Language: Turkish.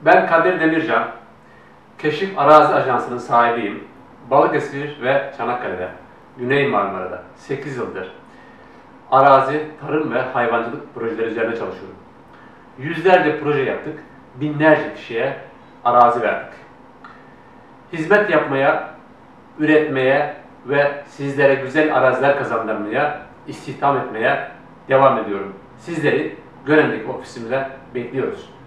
Ben Kadir Demircan, Keşif Arazi Ajansı'nın sahibiyim. Balıkesir ve Çanakkale'de, Güney Marmara'da 8 yıldır arazi, tarım ve hayvancılık projeleri üzerine çalışıyorum. Yüzlerce proje yaptık, binlerce kişiye arazi verdik. Hizmet yapmaya, üretmeye ve sizlere güzel araziler kazandırmaya, istihdam etmeye devam ediyorum. Sizleri Gören'deki ofisimize bekliyoruz.